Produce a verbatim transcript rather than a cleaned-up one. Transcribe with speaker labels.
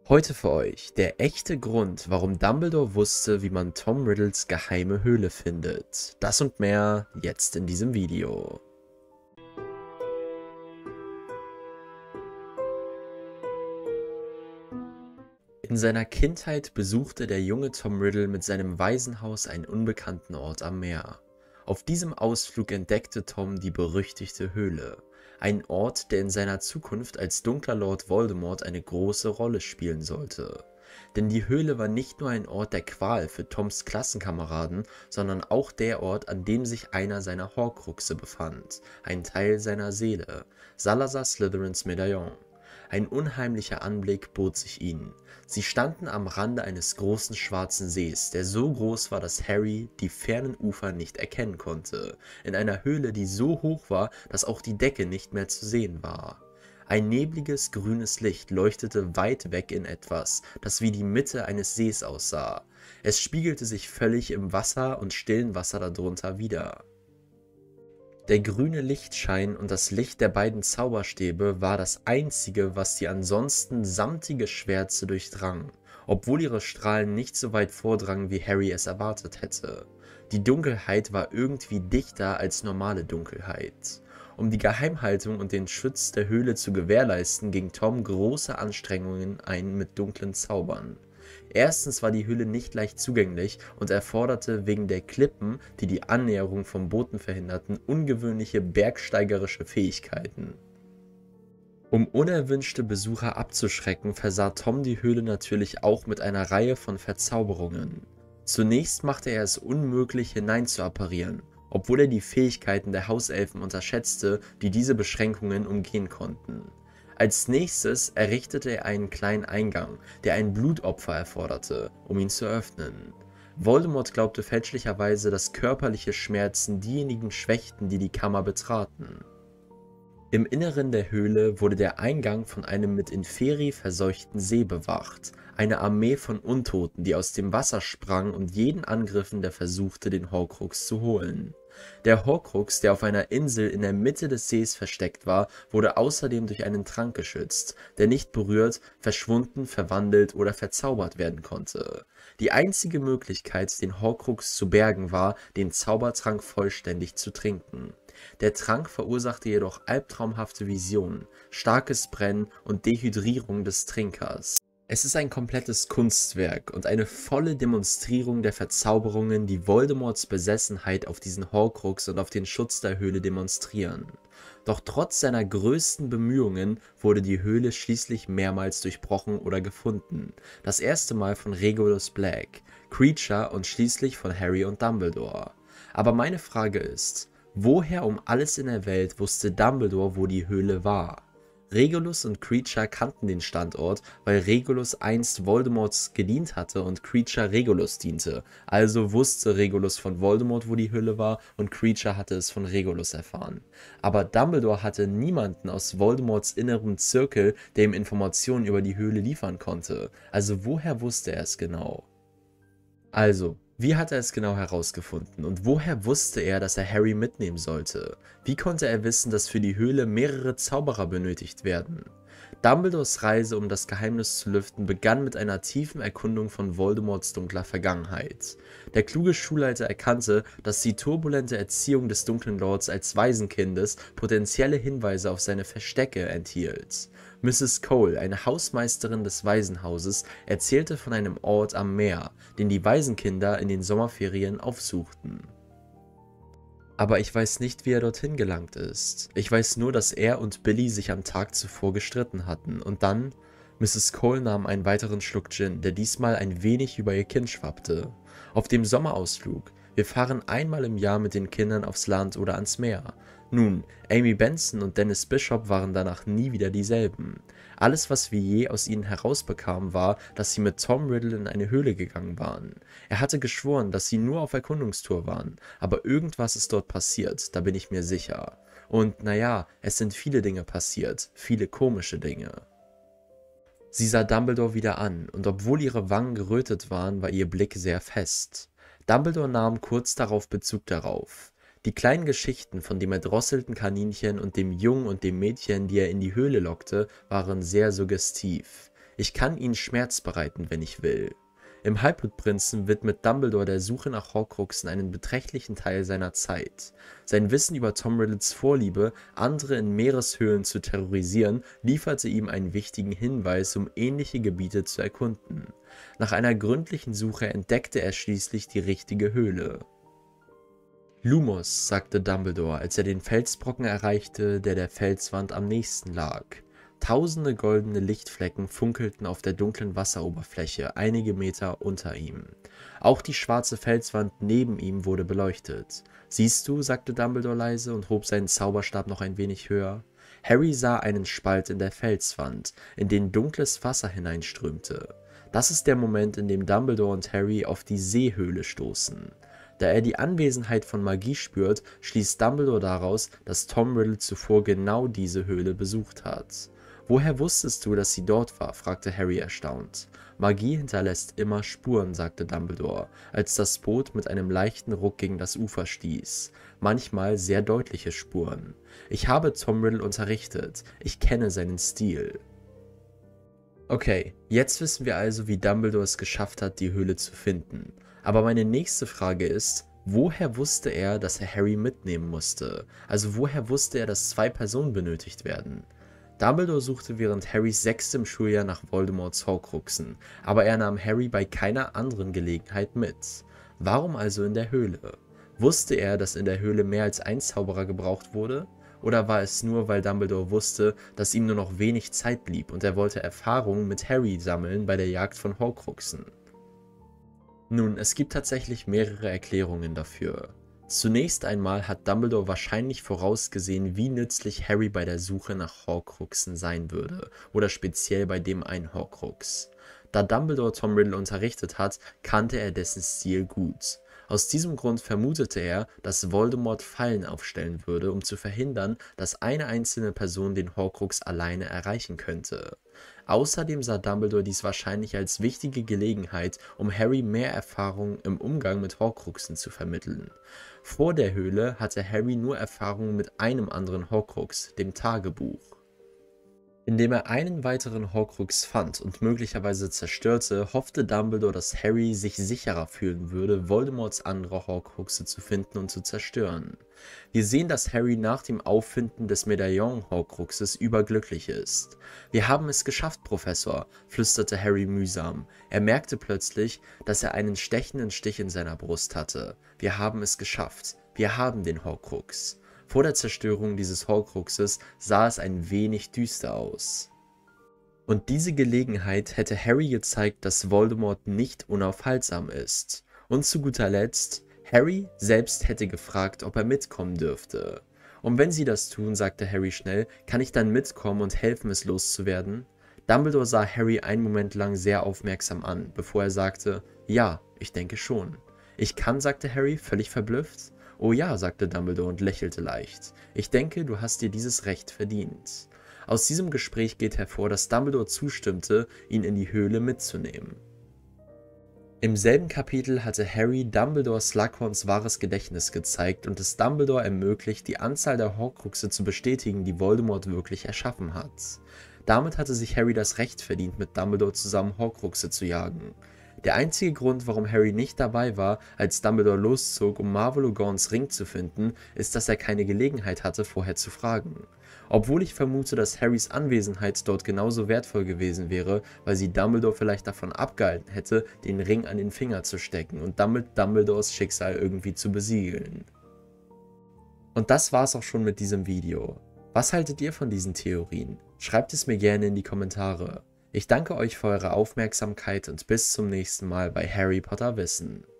Speaker 1: Heute für euch der echte Grund, warum Dumbledore wusste, wie man Tom Riddles geheime Höhle findet. Das und mehr jetzt in diesem Video. In seiner Kindheit besuchte der junge Tom Riddle mit seinem Waisenhaus einen unbekannten Ort am Meer. Auf diesem Ausflug entdeckte Tom die berüchtigte Höhle. Ein Ort, der in seiner Zukunft als dunkler Lord Voldemort eine große Rolle spielen sollte. Denn die Höhle war nicht nur ein Ort der Qual für Toms Klassenkameraden, sondern auch der Ort, an dem sich einer seiner Horcruxe befand, ein Teil seiner Seele, Salazar Slytherins Medaillon. Ein unheimlicher Anblick bot sich ihnen. Sie standen am Rande eines großen schwarzen Sees, der so groß war, dass Harry die fernen Ufer nicht erkennen konnte, in einer Höhle, die so hoch war, dass auch die Decke nicht mehr zu sehen war. Ein nebliges, grünes Licht leuchtete weit weg in etwas, das wie die Mitte eines Sees aussah. Es spiegelte sich völlig im Wasser und stillen Wasser darunter wider. Der grüne Lichtschein und das Licht der beiden Zauberstäbe war das einzige, was die ansonsten samtige Schwärze durchdrang, obwohl ihre Strahlen nicht so weit vordrangen, wie Harry es erwartet hätte. Die Dunkelheit war irgendwie dichter als normale Dunkelheit. Um die Geheimhaltung und den Schutz der Höhle zu gewährleisten, ging Tom große Anstrengungen ein mit dunklen Zaubern. Erstens war die Höhle nicht leicht zugänglich und erforderte wegen der Klippen, die die Annäherung vom Booten verhinderten, ungewöhnliche bergsteigerische Fähigkeiten. Um unerwünschte Besucher abzuschrecken, versah Tom die Höhle natürlich auch mit einer Reihe von Verzauberungen. Zunächst machte er es unmöglich, hineinzuapparieren, obwohl er die Fähigkeiten der Hauselfen unterschätzte, die diese Beschränkungen umgehen konnten. Als nächstes errichtete er einen kleinen Eingang, der ein Blutopfer erforderte, um ihn zu öffnen. Voldemort glaubte fälschlicherweise, dass körperliche Schmerzen diejenigen schwächten, die die Kammer betraten. Im Inneren der Höhle wurde der Eingang von einem mit Inferi verseuchten See bewacht, eine Armee von Untoten, die aus dem Wasser sprangen und jeden angriffen, der versuchte, den Horcrux zu holen. Der Horcrux, der auf einer Insel in der Mitte des Sees versteckt war, wurde außerdem durch einen Trank geschützt, der nicht berührt, verschwunden, verwandelt oder verzaubert werden konnte. Die einzige Möglichkeit, den Horcrux zu bergen, war, den Zaubertrank vollständig zu trinken. Der Trank verursachte jedoch albtraumhafte Visionen, starkes Brennen und Dehydrierung des Trinkers. Es ist ein komplettes Kunstwerk und eine volle Demonstrierung der Verzauberungen, die Voldemorts Besessenheit auf diesen Horcrux und auf den Schutz der Höhle demonstrieren. Doch trotz seiner größten Bemühungen wurde die Höhle schließlich mehrmals durchbrochen oder gefunden. Das erste Mal von Regulus Black, Kreacher und schließlich von Harry und Dumbledore. Aber meine Frage ist, woher um alles in der Welt wusste Dumbledore, wo die Höhle war? Regulus und Kreacher kannten den Standort, weil Regulus einst Voldemorts gedient hatte und Kreacher Regulus diente. Also wusste Regulus von Voldemort, wo die Höhle war, und Kreacher hatte es von Regulus erfahren. Aber Dumbledore hatte niemanden aus Voldemorts innerem Zirkel, der ihm Informationen über die Höhle liefern konnte. Also woher wusste er es genau? Also, wie hat er es genau herausgefunden und woher wusste er, dass er Harry mitnehmen sollte? Wie konnte er wissen, dass für die Höhle mehrere Zauberer benötigt werden? Dumbledores Reise, um das Geheimnis zu lüften, begann mit einer tiefen Erkundung von Voldemorts dunkler Vergangenheit. Der kluge Schulleiter erkannte, dass die turbulente Erziehung des Dunklen Lords als Waisenkindes potenzielle Hinweise auf seine Verstecke enthielt. Misses Cole, eine Hausmeisterin des Waisenhauses, erzählte von einem Ort am Meer, den die Waisenkinder in den Sommerferien aufsuchten. Aber ich weiß nicht, wie er dorthin gelangt ist. Ich weiß nur, dass er und Billy sich am Tag zuvor gestritten hatten. Und dann, Misses Cole nahm einen weiteren Schluck Gin, der diesmal ein wenig über ihr Kinn schwappte. Auf dem Sommerausflug. Wir fahren einmal im Jahr mit den Kindern aufs Land oder ans Meer. Nun, Amy Benson und Dennis Bishop waren danach nie wieder dieselben. Alles, was wir je aus ihnen herausbekamen, war, dass sie mit Tom Riddle in eine Höhle gegangen waren. Er hatte geschworen, dass sie nur auf Erkundungstour waren, aber irgendwas ist dort passiert, da bin ich mir sicher. Und naja, es sind viele Dinge passiert, viele komische Dinge. Sie sah Dumbledore wieder an, und obwohl ihre Wangen gerötet waren, war ihr Blick sehr fest. Dumbledore nahm kurz darauf Bezug darauf. Die kleinen Geschichten von dem erdrosselten Kaninchen und dem Jungen und dem Mädchen, die er in die Höhle lockte, waren sehr suggestiv. Ich kann ihnen Schmerz bereiten, wenn ich will. Im Halbblutprinzen widmet Dumbledore der Suche nach Horcruxen einen beträchtlichen Teil seiner Zeit. Sein Wissen über Tom Riddles Vorliebe, andere in Meereshöhlen zu terrorisieren, lieferte ihm einen wichtigen Hinweis, um ähnliche Gebiete zu erkunden. Nach einer gründlichen Suche entdeckte er schließlich die richtige Höhle. Lumos, sagte Dumbledore, als er den Felsbrocken erreichte, der der Felswand am nächsten lag. Tausende goldene Lichtflecken funkelten auf der dunklen Wasseroberfläche einige Meter unter ihm. Auch die schwarze Felswand neben ihm wurde beleuchtet. »Siehst du?« sagte Dumbledore leise und hob seinen Zauberstab noch ein wenig höher. Harry sah einen Spalt in der Felswand, in den dunkles Wasser hineinströmte. Das ist der Moment, in dem Dumbledore und Harry auf die Seehöhle stoßen. Da er die Anwesenheit von Magie spürt, schließt Dumbledore daraus, dass Tom Riddle zuvor genau diese Höhle besucht hat. »Woher wusstest du, dass sie dort war?« fragte Harry erstaunt. »Magie hinterlässt immer Spuren«, sagte Dumbledore, als das Boot mit einem leichten Ruck gegen das Ufer stieß. »Manchmal sehr deutliche Spuren. Ich habe Tom Riddle unterrichtet. Ich kenne seinen Stil.« Okay, jetzt wissen wir also, wie Dumbledore es geschafft hat, die Höhle zu finden. Aber meine nächste Frage ist, woher wusste er, dass er Harry mitnehmen musste? Also woher wusste er, dass zwei Personen benötigt werden? Dumbledore suchte während Harrys sechstem Schuljahr nach Voldemorts Horcruxen, aber er nahm Harry bei keiner anderen Gelegenheit mit. Warum also in der Höhle? Wusste er, dass in der Höhle mehr als ein Zauberer gebraucht wurde? Oder war es nur, weil Dumbledore wusste, dass ihm nur noch wenig Zeit blieb und er wollte Erfahrungen mit Harry sammeln bei der Jagd von Horcruxen? Nun, es gibt tatsächlich mehrere Erklärungen dafür. Zunächst einmal hat Dumbledore wahrscheinlich vorausgesehen, wie nützlich Harry bei der Suche nach Horcruxen sein würde, oder speziell bei dem einen Horcrux. Da Dumbledore Tom Riddle unterrichtet hat, kannte er dessen Stil gut. Aus diesem Grund vermutete er, dass Voldemort Fallen aufstellen würde, um zu verhindern, dass eine einzelne Person den Horcrux alleine erreichen könnte. Außerdem sah Dumbledore dies wahrscheinlich als wichtige Gelegenheit, um Harry mehr Erfahrung im Umgang mit Horcruxen zu vermitteln. Vor der Höhle hatte Harry nur Erfahrung mit einem anderen Horcrux, dem Tagebuch. Indem er einen weiteren Horcrux fand und möglicherweise zerstörte, hoffte Dumbledore, dass Harry sich sicherer fühlen würde, Voldemorts andere Horcruxe zu finden und zu zerstören. Wir sehen, dass Harry nach dem Auffinden des Medaillon-Horcruxes überglücklich ist. »Wir haben es geschafft, Professor«, flüsterte Harry mühsam. Er merkte plötzlich, dass er einen stechenden Stich in seiner Brust hatte. »Wir haben es geschafft. Wir haben den Horcrux.« Vor der Zerstörung dieses Horcruxes sah es ein wenig düster aus. Und diese Gelegenheit hätte Harry gezeigt, dass Voldemort nicht unaufhaltsam ist. Und zu guter Letzt, Harry selbst hätte gefragt, ob er mitkommen dürfte. Und wenn sie das tun, sagte Harry schnell, kann ich dann mitkommen und helfen, es loszuwerden? Dumbledore sah Harry einen Moment lang sehr aufmerksam an, bevor er sagte, ja, ich denke schon. Ich kann, sagte Harry, völlig verblüfft. »Oh ja«, sagte Dumbledore und lächelte leicht. »Ich denke, du hast dir dieses Recht verdient.« Aus diesem Gespräch geht hervor, dass Dumbledore zustimmte, ihn in die Höhle mitzunehmen. Im selben Kapitel hatte Harry Dumbledore Slughorns wahres Gedächtnis gezeigt und es Dumbledore ermöglicht, die Anzahl der Horcruxe zu bestätigen, die Voldemort wirklich erschaffen hat. Damit hatte sich Harry das Recht verdient, mit Dumbledore zusammen Horcruxe zu jagen. Der einzige Grund, warum Harry nicht dabei war, als Dumbledore loszog, um Marvolo-Gorns Ring zu finden, ist, dass er keine Gelegenheit hatte, vorher zu fragen. Obwohl ich vermute, dass Harrys Anwesenheit dort genauso wertvoll gewesen wäre, weil sie Dumbledore vielleicht davon abgehalten hätte, den Ring an den Finger zu stecken und damit Dumbledores Schicksal irgendwie zu besiegeln. Und das war's auch schon mit diesem Video. Was haltet ihr von diesen Theorien? Schreibt es mir gerne in die Kommentare. Ich danke euch für eure Aufmerksamkeit und bis zum nächsten Mal bei Harry Potter Wissen.